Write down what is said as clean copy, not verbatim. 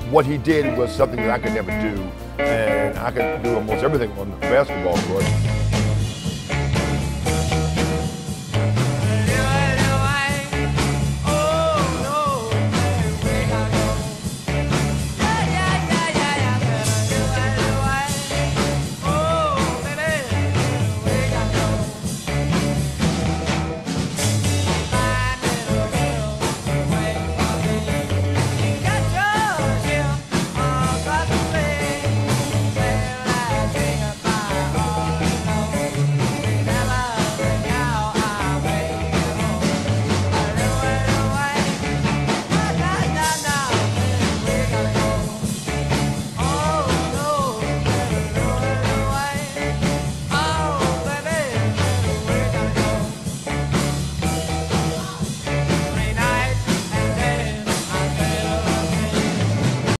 what he did was something that I could never do, and I could do almost everything on the basketball court.